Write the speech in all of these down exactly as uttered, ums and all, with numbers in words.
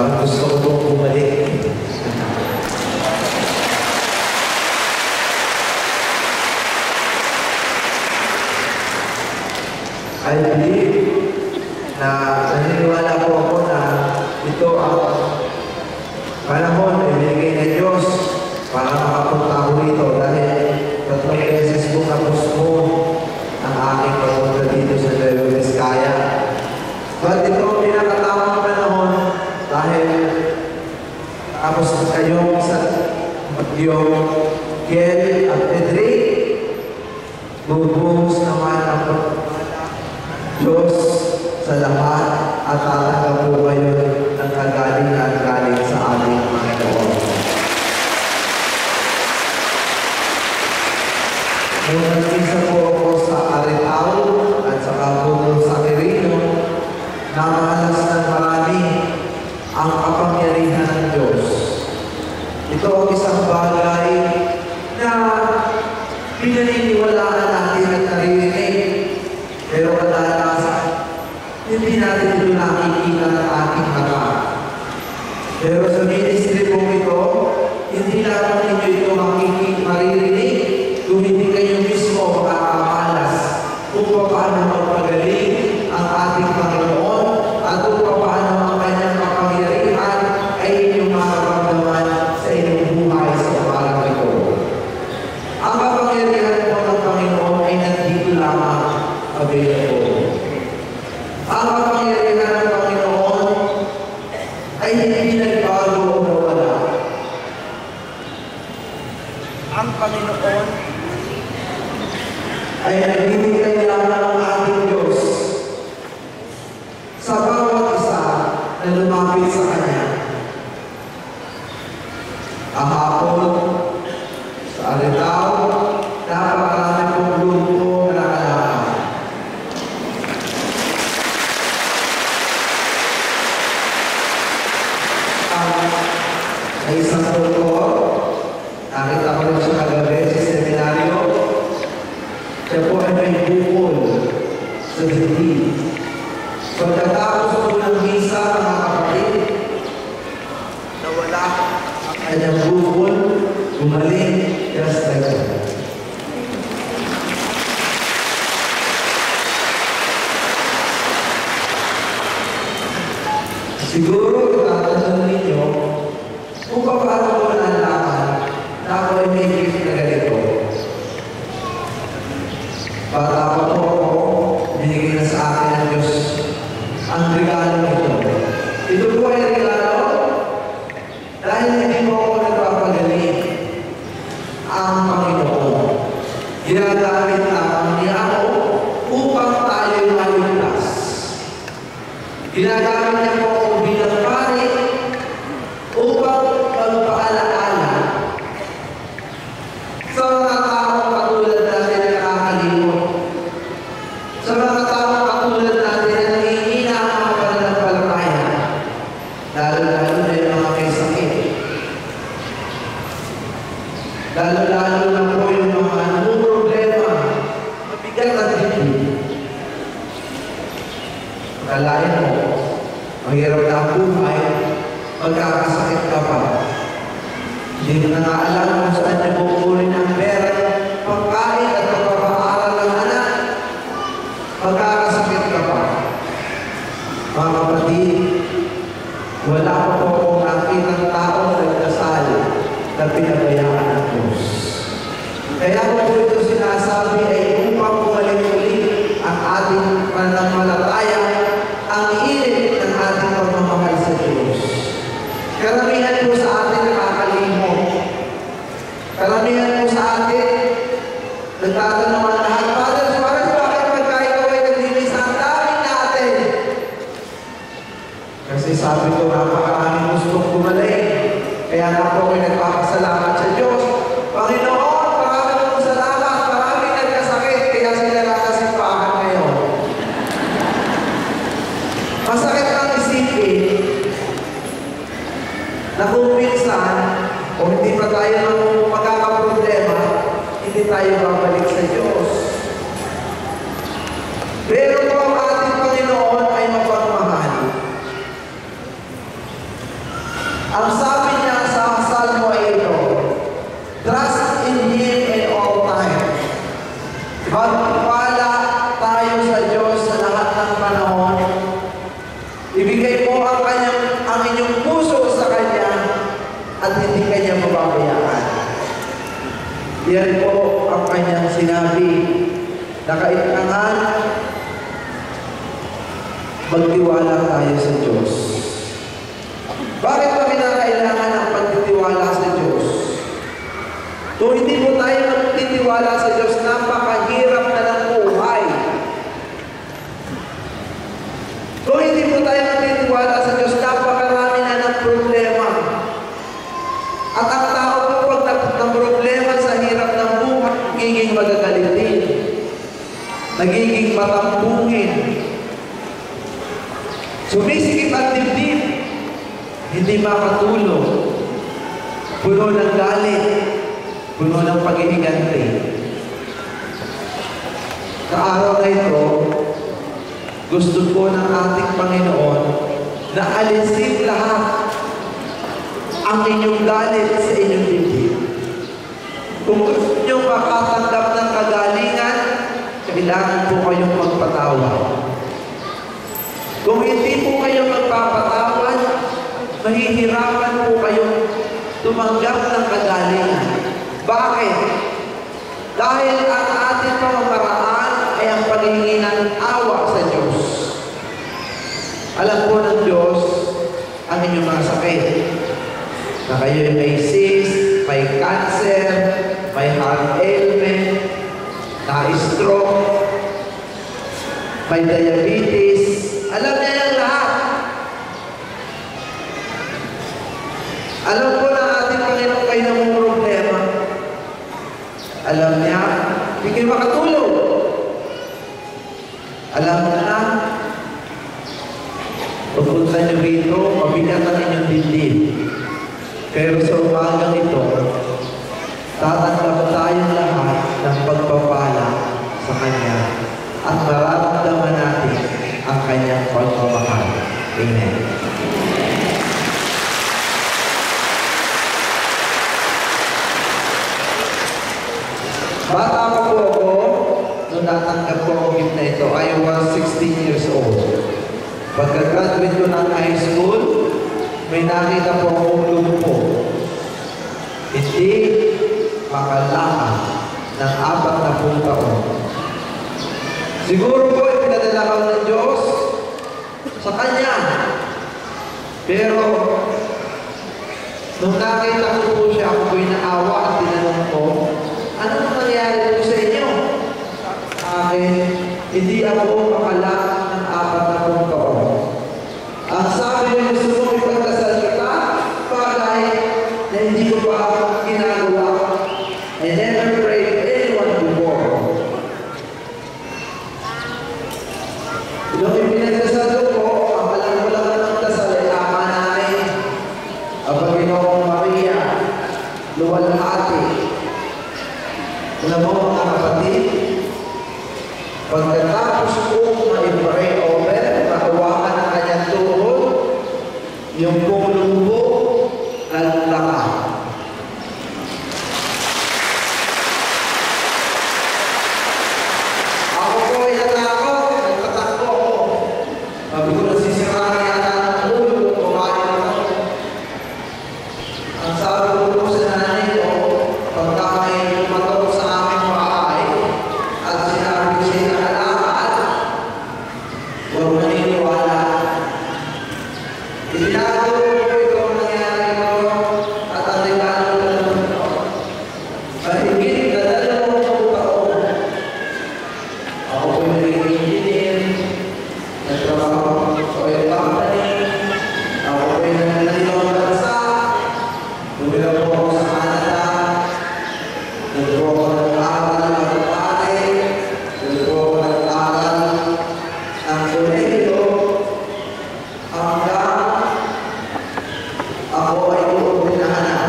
Parang gusto ko pong bumalik. I believe na naniniwala po ako na ito ang panahon na ibigay ng Diyos para makapunta ako rito dahil tatlong beses po na-postpone ang aking papunta dito sa Nueva Vizcaya. But ito ang pinakatamang panahon dahil tapos kayong sa yung Dominic Catdhedral, bubuhos naman ang Diyos sa lahat at tatanggap po kayo ng kagalingan galing sa aming Panginoon. Nung nag-isa po ako sa Aritaw at saka po sa Quirino, namahalas ng marami ang kapangyarihan ng Diyos. Ito ang isang bagay na pinaniniwalaan natin at naririnig. Pero kadalasan, hindi natin ito nakikita ng ating mata. Pero sa ministry po ito, hindi naman ninyo ito makikita, maririnig kung hindi kayo mismo makakamalas kung paano magpagaling ang ating Panginoon at kung paano ang kanyang kapangyarihan ay inyong makaramdaman sa inyong buhay sa umagang ito. Ang kapangyarihan po ng Panginoon ay nandito lamang available. Ang kapangyarihan ng Panginoon ay hindi nagbago o nawala. Ang Panginoon ay nagbibigay lamang ang ating Diyos sa bawat isa na lumapit sa Kanya. Kahapon, sa Aritaw, napakarami pong grupo na nakalakad. Ay isang doktor, nakita ko rin siya kagabi sa seminaryo. Siya po ay may bukol sa dibdib. Pagkatapos po ng misa, mga kapatid, nawala ang kanyang bukol, gumaling, just like that. Siguro, itatanong ninyo, kung paano ko nalaman na ako ay may gift na ganito. Bata pa po ako, binigay na sa akin ng Diyos ang regalo nito. Ito po ay regalo dahil hindi mo ako nagpapagaling ang Panginoon. Ginagamit lamang niya ako upang tayo maligtas. Ginagamit niya po ako bilang pari upang magpaalaala sa mga taong katulad natin na nakakalimot, sa mga taong katulad natin na nangihina ang mga pananampalataya, lalo-lalo na yung mga may sakit, lalo-lalo na po yung mga anong problema, mabigat at dibdib. Kalayan mo, ang hirap na ang buhay, magkakasakit ka pa. Hindi mo na nga alam kung saan niya kukunin ang pera, pagkain at pagpapaaral ng anak. Magkakasakit ka pa. Mga kapatid, wala pa po akong nakitang tao na nagdasal na pinabayaan ng Diyos. Kaya po po ito sinasabi ay upang bumalik ulit ang ating pananampalataya, ang init ng ating pagmamahal sa Diyos. Karamihan po sa atin nakakalimot. Karamihan po sa atin nagtatanong ang lahat, Father Suarez, bakit pagka ikaw ay naglinis ang dami natin? Kasi sabi ko, napakaraming gustong gumaling. Kaya na po ako'y nagpapasalamat sa Diyos. Panginoon, maraming pong salamat, maraming nagkasakit, kaya sila nakasimbahan ngayon. Masakit ang isipin na kung minsan, o hindi pa tayo magkakaproblema, hindi tayo babalik sa Diyos. Pero kung ang ating Panginoon ay mapagmahal, mo ang, kanyang, ang inyong puso sa Kanya at hindi Kanya mababayaan. Yan po ang Kanyang sinabi. Nakailangan magtiwala tayo sa Diyos. Bakit ba kinakailangan ang pagtitiwala sa Diyos? Kung hindi po tayo magtitiwala sa Diyos, napakahirap na ng buhay. Kung hindi po tayo magtitiwala sa Diyos, napakarami na ng problema. At ang tao po pag ng problema sa hirap ng buhay, nagiging magagalitin, nagiging matambungin, sumisikip at dibdib, hindi makatulog, puno ng galit, puno ng pag-iigante. Sa araw na ito, gusto po ng ating Panginoon na alisin lahat ang inyong galit sa inyong dibdib. Kung gusto nyo makatanggap ng kagalingan, kailangan po kayong magpatawad. Kung hindi po kayo magpapatawad, mahihirapan po kayong tumanggap ng kagalingan. Bakit? Dahil ang ating pamamaraan ay ang paghingi ng awa sa Diyos. Alam po ng Diyos ang inyong mga sakit. Na kayo may cyst, may cancer, may heart ailment, na-stroke, may diabetes. Alam niya yung lahat. Alam po na ating Panginoon kayo ng mga problema. Alam niya, hindi kayo makatulog. Alam niya na, pupunta niyo rito, mabigat ang inyong dibdib. Pero sa umagang ito, tatanggap tayong lahat ng pagpapala sa Kanya at mararamdaman natin ang Kanyang pagmamahal. Amen. Bata pa po ako, nung natanggap ko ang gift na ito, I was sixteen years old. Pagka-graduate ko ng high school, may nakita po akong lumpo. Hindi makalakad ng apat na pung taon. Siguro po, ipinadala ko ng Diyos sa Kanya. Pero, nung nakita ko po siya, ako po'y naawa at tinanong ko, ano nangyari po sa inyo? Akin, hindi ako makalakad ng apat na pung taon. Ang sabi niyo, gusto mo ipagdasal kita, bagay na hindi ko pa ginagawa. I never prayed anyone before. Nung ipinagdasal ko, ang alam ko lang ng dasal ay ama namin, ang Panginoong Maria, luwalhati. Alam mo mga kapatid, pagkatapos kong ma-pray over, mahawakan ang kanyang tuhod, yung pulong po, nalulaka. Ako po ay natakot, nagtatakbo ako. Sabi ko, nasisiraan yata ng ulo, kumain ako. Ang sabi ko po sa nanay ko, pagka may lumatok sa aming bahay, at sinabi siya na alakad, huwag maniniwala. Itinago ko ito ang nangyari ko at ang regalo ko ng ito. Mahigit na dalawang taon. Ako po'y naging engineer, nagtrabaho sa oil company, ako po'y nananayong bansa, tumila po ako sa Canada, nagpo ako nag-aaral ng pare, nagpo ako nag-aaral ng kolehiyo, hanggang ako ay uubinahanan.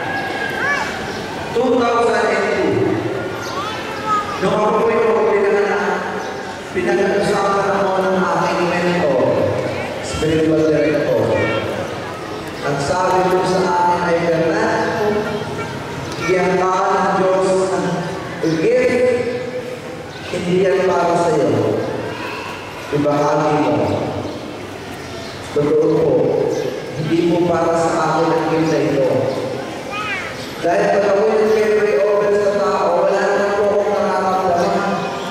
two thousand two, nung ako po'y uubinahanan, pinag-usapan ako ng aking mentor, spiritual director. Ang sabi ko sa akin ay, Fernando, iyan ka ng Diyos ang gift, hindi yan para sa iyo. Ibahagi mo. Totoo po. Hindi po para sa akin ang ganda ito. Dahil pag ako yung pray over sa tao, wala naman po akong nararamdaman.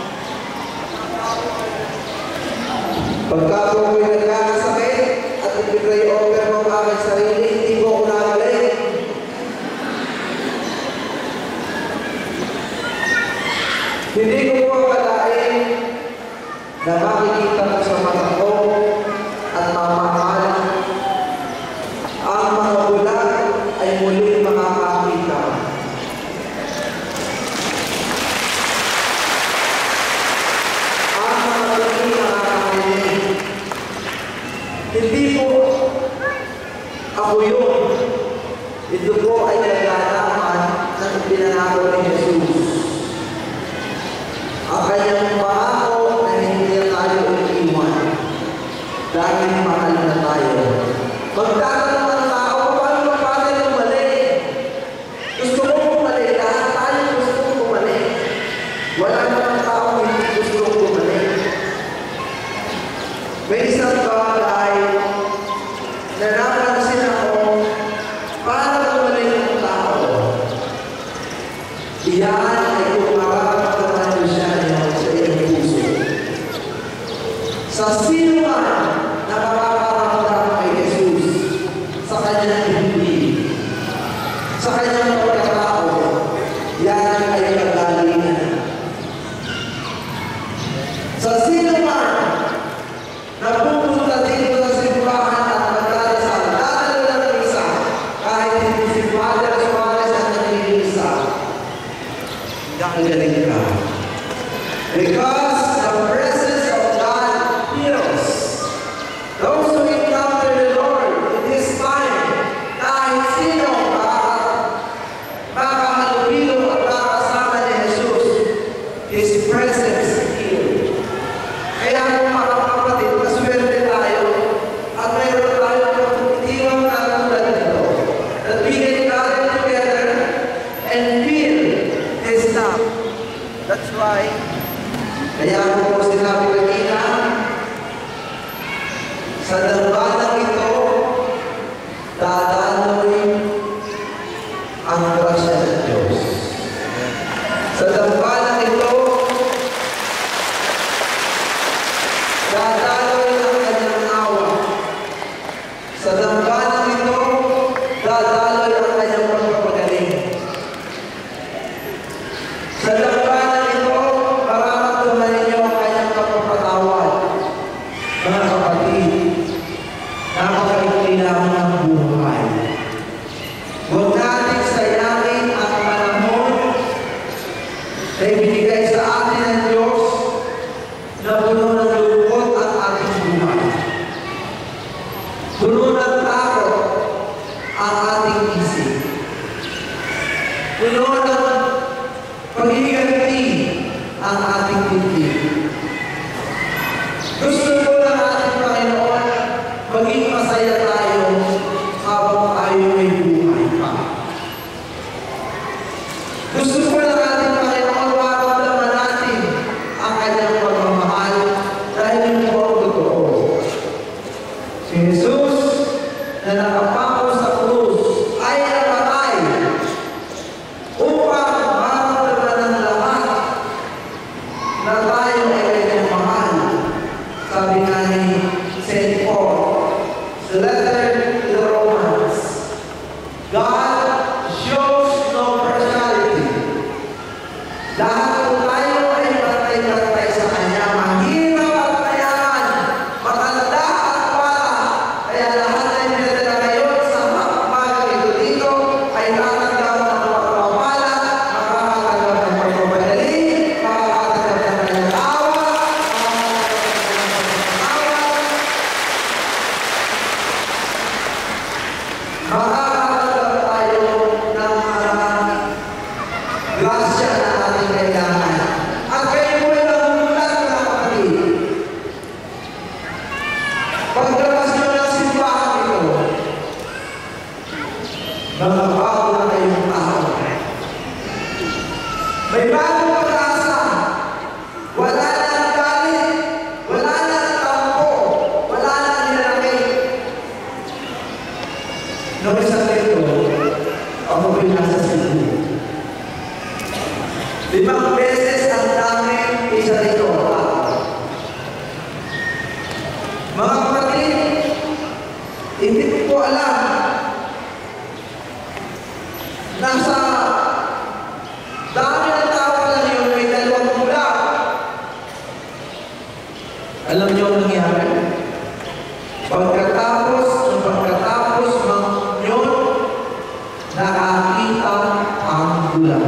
Pagka po ako yung nagkakasakit at i-pray over mo ang aking sarili, hindi po ako nakagaling. Hindi ko po akalain na makikita ko sa mata ko at mamahal ang mga bulag ay muling makakakita. Ang mga bulag makakakita. Hindi po ako yun. Ito po ay nagkalaman ng pinanako ni Jesus. Ang kanyang pangako na hindi na tayo umiiwan dahil mahal na tayo. Magtatanong ang tao, paano ba paano bumalik? Gusto mo bumalik? Lahat tayo gusto mo bumalik. Wala namang tao hindi gusto mo bumalik. May isang bagay na napansin ako, paano bumalik ang tao? Iyan ay kung mararamdaman niyo siya sa iyong puso. Sa sino man na makakaramdam kay Jesus, sa kanyang hindi, sa kanyang pagkatao, yan ay kagalingan. Sa sino man na pupunta dito sa simbahan at magdarasal, dadalo lang ng isa, kahit hindi si Fernando Suarez ang nag-iisa, gagaling ka. Because the presence of God heals. Those who encounter the Lord in this time, kahit sino makahalubilo at makakasama ni Jesus, His presence heals. Kaya kung mga kapatid, maswerte tayo at mayroon tayo ng itiwang katulad nito, that we can gather together and feel His love. That's why, kaya ako po sinabi kanina, sa dambanang ito, dadaloy ang grasya ng Diyos. Sa dambanang ito, dadaloy ang kanyang awa. Sa dambanang ito, dadaloy ang kanyang pagpapagaling. Sa dambanang ito, mararamdaman ninyo ang kanyang kapapatawad. Mga kapatid, napakaikli lang ng buhay. Huwag natin sayangin ang panahon na ibinigay sa atin ng Diyos na puno ng lungkot ang ating buhay. Puno ng takot ang ating isip. Puno ng paghihiganti ang ating dibdib. Gusto ko ng ating Panginoon maging masaya tayo habang tayo may buhay pa. Gusto ko ng ating Panginoon maramdaman natin ang kanyang pagmamahal dahil yun po ang totoo. Si Jesus na nakapako sa krus ay namatay upang maramdaman ng lahat na tayo ay kanyang mahal. Sabi nga ni Saint Paul, the letter to the Romans, God shows no partiality. Lahat po tayo ay pantay-pantay sa Kanya, mahirap at mayaman, matanda at bata. Kaya lahat ay pinadala ngayon sa umagang ito dito ay tatanggap ng pagpapala, makakatanggap ng pagpapadali, makakatanggap ng kanyang awa, makakatanggap tayo ng mga grasya na ating kailangan. At kayo po ay magulat, mga kapatid. Paglabas nyo ng simbahan ito, mga bago na kayong tao. May bagong pag-asa. Wala na ang galit. Wala na ang tampo. Wala na ang nilalaki. Noong isang ito, ako po'y nasa Cebu. Limang beses ang dami isa rito. Mga kapatid, hindi ko po alam. Nasa dami ng tao pa lang yun, may dalawang mula. Alam niyo ang nangyari? Pagkatapos, pagkatapos ng yun, nakakita ang gulang.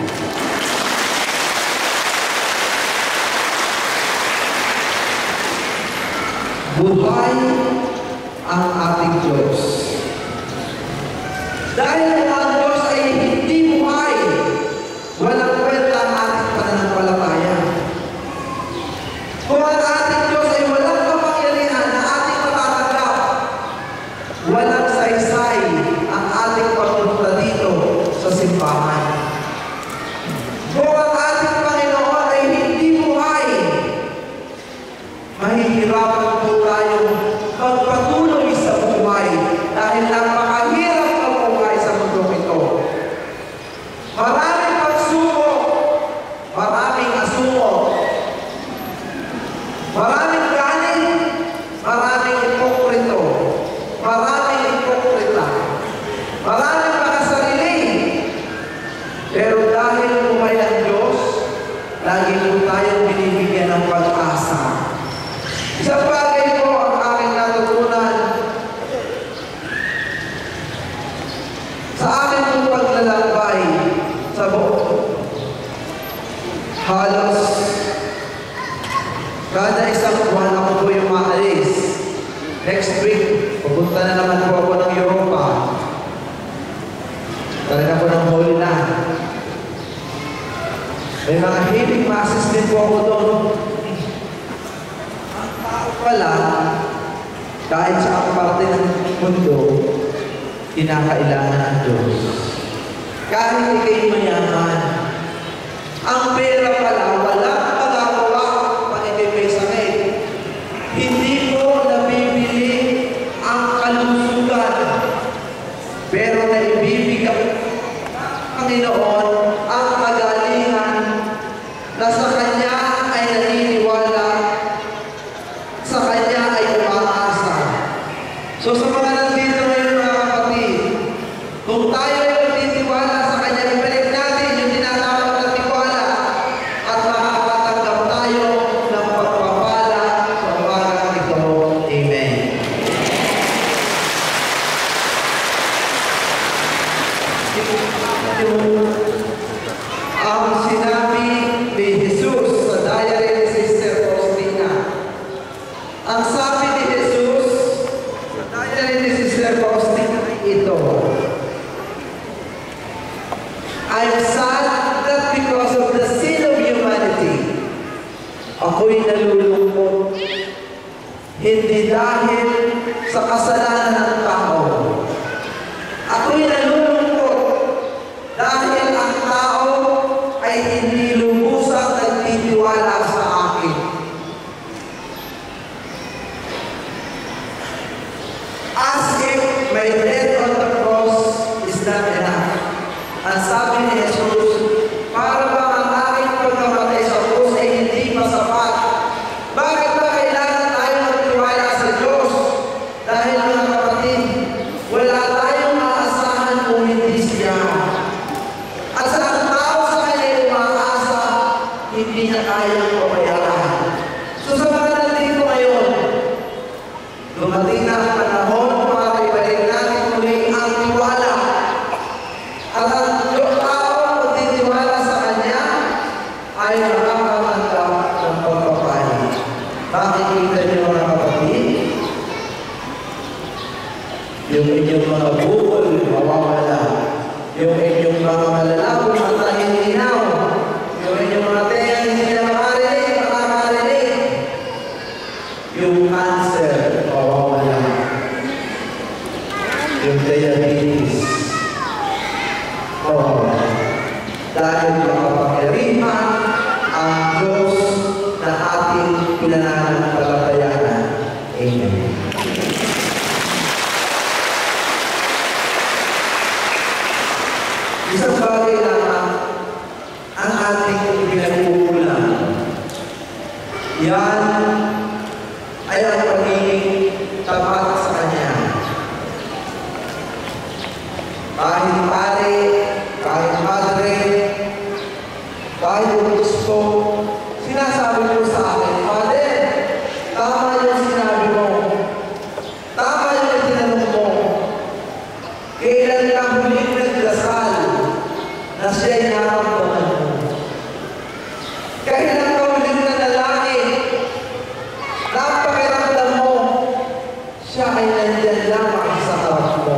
Buhay ang ating Diyos. Dahil ang Diyos ay hindi buhay, walang kwenta ang ating pananampalataya. Kung ang ating Diyos ay walang kapangyarihan na ating matatanggap, walang saysay ang ating pagpunta dito sa simbahan. Kung ang ating Panginoon ay hindi buhay, mahihirapan po tayong magpatuloy sa buhay dahil napakahirap ang buhay sa mundo ito. Maraming pagsubok, maraming asumok, maraming galit, maraming ipokrito, maraming ipokrita, maraming makasarili. Pero dahil buhay ang Diyos, lagi po tayong binibigyan ng pag-asa. Isang bagay po ang aking natutunan sa aking pong paglalakbay sa buong. Halos kada isang buwan ako po yung maalis. Next week, pupunta na naman po ako ng Europa. Talaga po ng hall na. May mga healing masses din po ako doon. Wala, kahit sa ang parte ng mundo, kinakailangan ng Diyos. Kahit ikay mayaman, ang pera pala, wala magagawa pag ikay may sakit. Hindi mo nabibili ang kalusugan, pero naibibigay ng Panginoon ang kagalingan na sa Kanya ay naniniwala, sa Kanya ay umaasa. So sa mga nandito ngayon mga kapatid, kung tayo ay magtitiwala sa Kanya, ibalik natin yung tinatawag na tiwala at makakatanggap tayo ng pagpapala sa umagang ito. Amen. Ang sinabi ni Jesus sa diary ni Sister Faustina. Ang sabi ni Jesus, dahil ni Sister Faustina ito, I'm sad not because of the sin of humanity. Ako'y nalulungkot, hindi dahil sa kasalanan ng tao. Ako'y nalulungkot dahil ang tao ay hindi lubusang nagtitiwala sa akin. As if my death on the cross is not enough. Ang sabi ni Jesus, para bang ang aking pagkamatay sa krus ay hindi masapat? Bakit ba kailangan tayo magtiwala sa Diyos? Dahil mga kapatid, wala tayong maasahan kung hindi siya. At sa ang tao sa kanya umaasa, hindi niya kayang pabayaran. So sa mga nandito ngayon, dumating na ang panahon para ibalik natin muli ang tiwala. At ang tao magtitiwala sa Kanya ay makakatanggap ng pagpapala. Makikita niyo mga kapatid, yung inyong mga bukol mawawala, yung inyong mga malalabong at nahihinaw, yung inyong mga tenga hindi na makarinig, makakarinig, yung cancer mawawala, yung diabetes mawawala. Dahil makapangyarihan ang Diyos na ating pinananampalatayaan. Amen. bagay lamang ang ating pinagkukulang. Yan ay ang pagiging tapat sa Kanya. Kahit pare, kahit madre, kahit gusto, sinasabi mo sa akin, Father, tama yung sinabi mo. Tama yung tinanong mo. Kailan ka huling nagdasal na siya'y naramdaman mo? Kailan ka huling nanalangin na ang pakiramdam mo, siya ay nandyan lamang sa harap mo?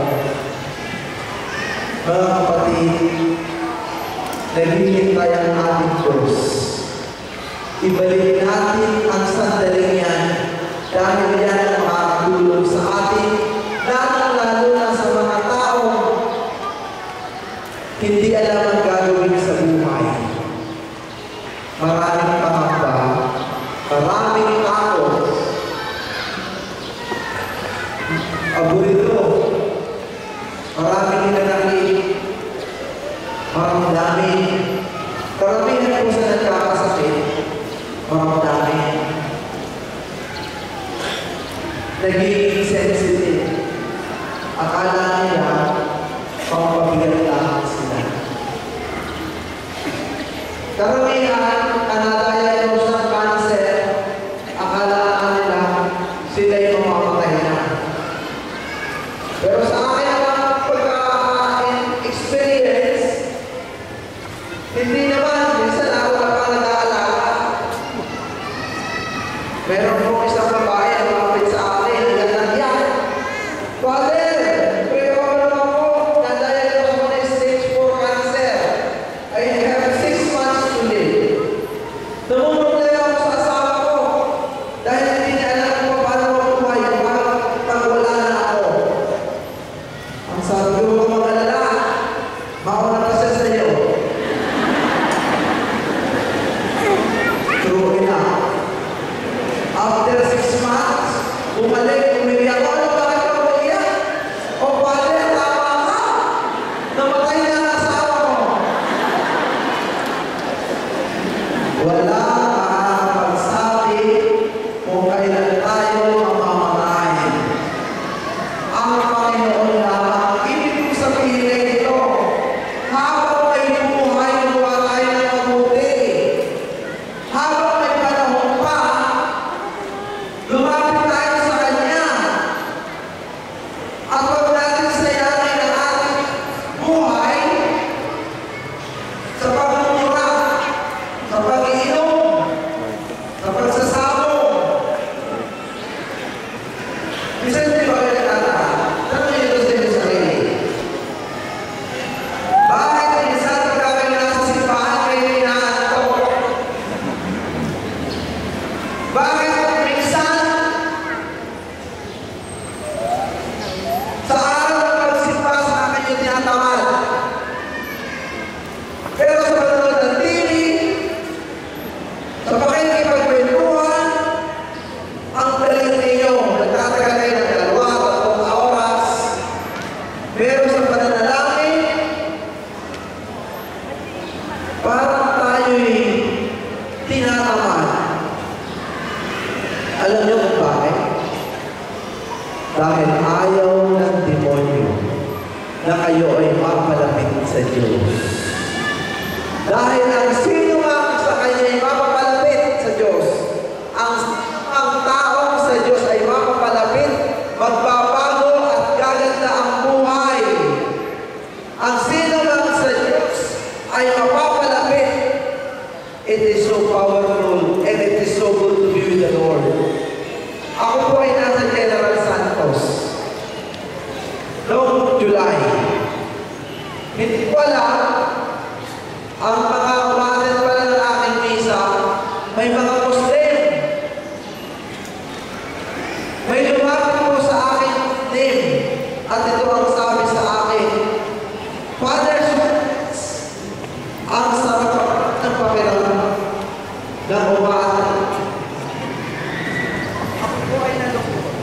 Mga kapatid, naghihintay ang ating Diyos. Ibalik natin ang sandaling yan dahil yan ang makakatulong sa atin, lalong-lalo na sa mga taong hindi alam ang gagawin sa buhay. Maraming pangamba, maraming takot, aburito, maraming hinanakit, maramdamin, karamihan po sa nagkakasakit, maramdamin, nagiging sensitive. Akala nila, pampabigat lang sila. Karamihan, kanadaya mo sa cancer, akala nila, sila'y mamamatay na. Pero sa akin ang pagka-experience, hindi naman, minsan ako na pa nag-aalaga. Meron po isang babae ang lumapit sa akin, nagandang yan. Father, pray over ako, nadiagnose ako ng stage four cancer. I have six months to live. Namumulay ako sa asawa ko dahil hindi niya alam kung paano mabuhay pag wala na ako. Ang sabi ko, huwag mag-alala, mauna pa siya sa iyo. True enough. After six months, bumalik, umiyak ako. Ano ba ka umiyak? O Father, tama ka. Namatay na ang asawa mo. Wala makakapagsabi kung kailan tayo mamamatay. Ang Panginoon lamang. Ibig kong sabihin ito, habang may buhay, gawa tayo ng mabuti. Habang may panahon pa, lumapit tayo sa Kanya. At huwag natin sayangin ang ating buhay sa pagmumura, sa pag-iinom, sa pagsasabong. Minsan hindi ba kayo nagtataka? Tanong niyo ito sa inyong sarili. Bakit minsan pagka kayo nasa simbahan kayo inaantok? Bakit minsan sa araw ng pagsimba sa akin yung tinatamad? Pero sa panonood ng T V, sa pakikipagkwentuhan, ang galing ninyo, nagtatagal kayo ng dalawa, tatlong oras. Pero sa pananalangin, parang tayo'y tinatamad. Alam niyo kung bakit? Dahil ayaw ng demonyo na kayo ay mapalapit sa Diyos. Dahil ang sino mang sa Kanya ay mapapalapit sa Diyos, ang ang taong sa Diyos ay mapapalapit, magbabago at gaganda ang buhay. Ang sino mang sa Diyos ay mapapalapit. It is so powerful and it is so good to be with the Lord. Ako po ay nasa General Santos noong July. Hindi ko alam, ang mga umaten pala ng aking misa, may mga Muslim. May lumapit po sa akin name at ito ang sabi sa akin, Father Suarez, ang sarap ng pakiramdam ng umaten. Ako po ay nalungkot.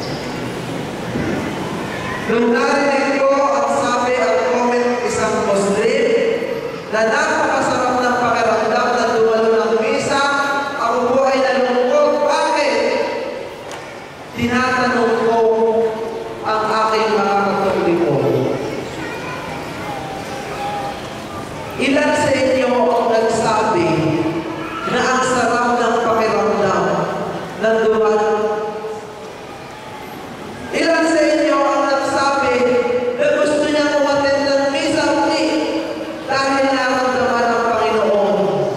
Nung narinig ko ang sabi at comment isang Muslim, na napakasarap ng pakiramdam na dumalo ng misa. Ako po ay nalungkot. Bakit? Tinatanong ko ang aking mga Katoliko. Ilan sa inyo ang nagsabi na ang sarap ng pakiramdam ng dumalo? Ilan sa inyo ang nagsabi na gusto niya umattend ng misa uli dahil naramdaman ng Panginoon?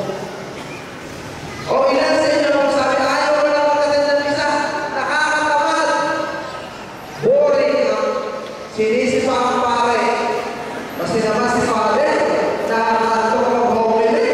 O ilan sa inyo ang sabi, ayaw ko lang umattend ng misa, nakakatamad, boring, sinisipa ang pare. Kasi naman si Father, nakakatok ng homily.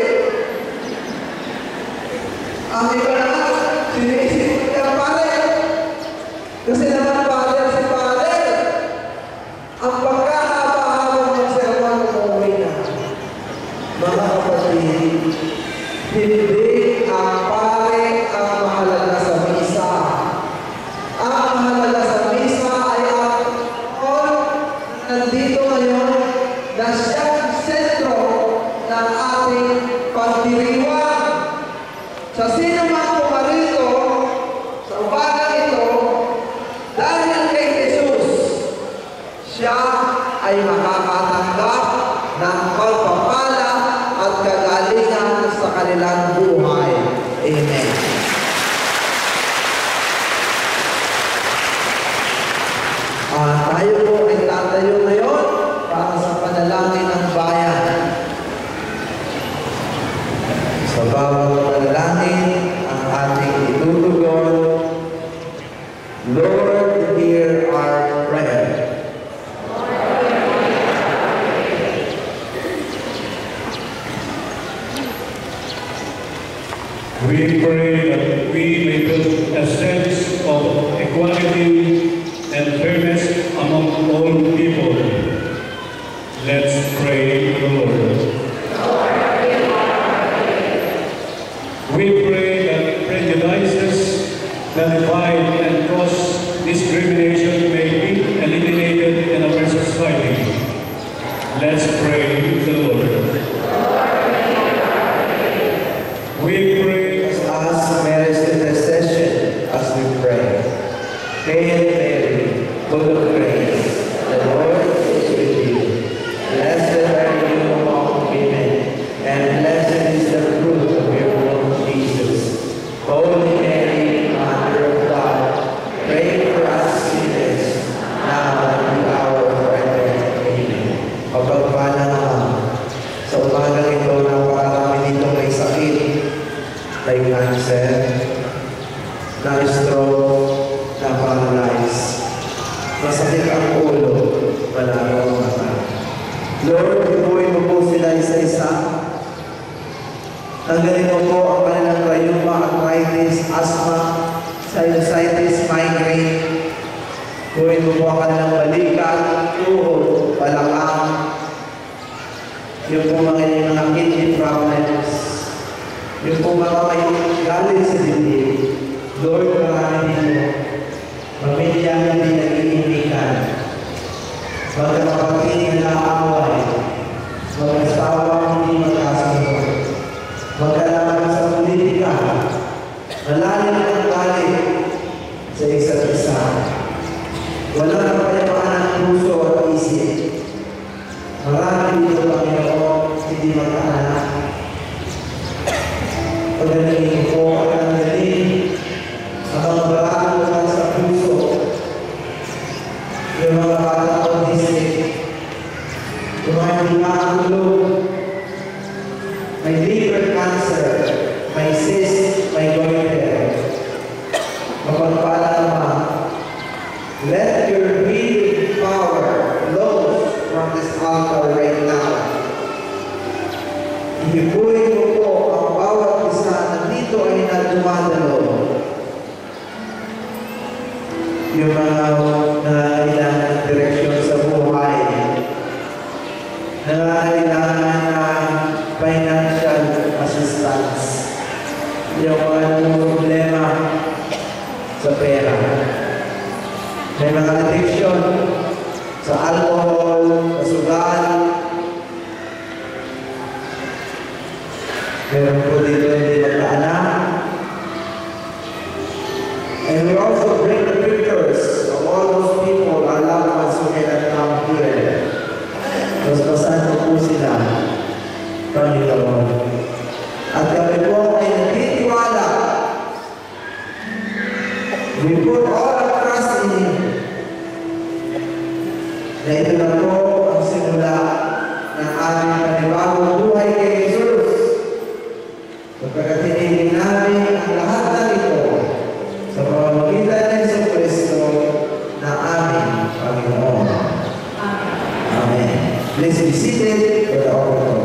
Ang iba naman, sinisip ang pare. Kasi naman Father, si Father, ang pagkahaba-habang ng sermon umuwi na. Mga kapatid, hindi ang pare ang mahalaga sa misa. Ang mahalaga sa misa ay ang Panginoon na nandito ngayon na siyang sentro ng ating pagdiriwang. Sa sino man pumarito sa umagang ito, dahil kay Jesus, siya ay makakatanggap ng pagpapala at kagalingan sa kanilang buhay. Amen. Uh, tayo po ay tatayo ngayon para sa panalangin ng bayan. Sa bawat panalangin, ang ating itutugon, Lord, hear our prayer. We pray that we may build a sense of equality and fairness among all people. Let's pray to the Lord. We pray that prejudices that divide and cause discrimination may be eliminated in our society. Let's pray to the Lord. We pray As Mary's intercession as we pray. Hail Mary, full of grace, the Lord is with you. Blessed are you among women, and blessed is the fruit of your womb, Jesus. Holy Mary, Mother of God, pray for us sinners, now and in the hour of our death. Amen. Kapagpala naman, sa umagang ito na parami dito may sakit, may cancer, na stroke, na paralyze. Masakit ang ulo, malabo ang mata. Lord, ibuhin mo po sila isa-isa. Tanggalin mo po ang kanilang rayuma, arthritis, asthma, sinusitis, migraine. Ibuhin mo po ang kanilang balikat, tuhod, balakang. Yung po mga yung mga kidney problems. Yung po mga may galit sa dibdib. Lord, marami mo. Pamilya hindi nag-iimikan. Magkakapatid na naaway. Mag-asawa hindi magkasunod. Magkalaman sa politika. Malalim ang galit sa isa't isa. Walang kapayapaan ng puso at isip. Marami dito, Panginoon, hindi magkaanak. Pagdating ko at ang galing at ang barako ka sa puso. Yung mga bata ko district, yung mga hindi makatulog, may liver cancer, may cyst, may goiter. Mapagpala naman, let your healing power flow from this altar right now. Ihipuin mo po ang bawat isa na dito ay nadumadalo. Yung mga nangailangan ng direksyon sa buhay, nangailangan ng financial assistance, yung mga problema sa pera, may mga addiction sa alcohol, sa sugal, We put all our trust in Him. Na ito na po ang simula ng aming panibagong buhay kay Jesus. Kapag tinigin namin ang lahat ng ito sa pamamagitan ng Yesu Cristo na aming Panginoon. Amen. Please be seated for the offering.